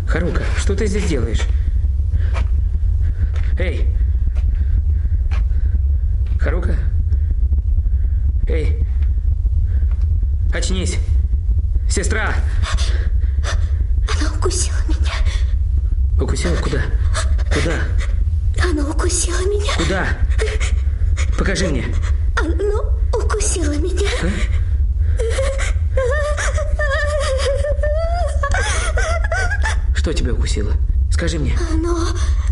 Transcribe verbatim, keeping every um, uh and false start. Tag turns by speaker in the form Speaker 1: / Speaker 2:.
Speaker 1: Харука, что ты здесь делаешь? Эй! Харука? Эй! Очнись! Сестра!
Speaker 2: Она укусила меня.
Speaker 1: Укусила? Куда? Куда?
Speaker 2: Она укусила меня.
Speaker 1: Куда? Покажи мне.
Speaker 2: Она укусила меня.
Speaker 1: А? Что тебя укусило? Скажи мне.
Speaker 2: Оно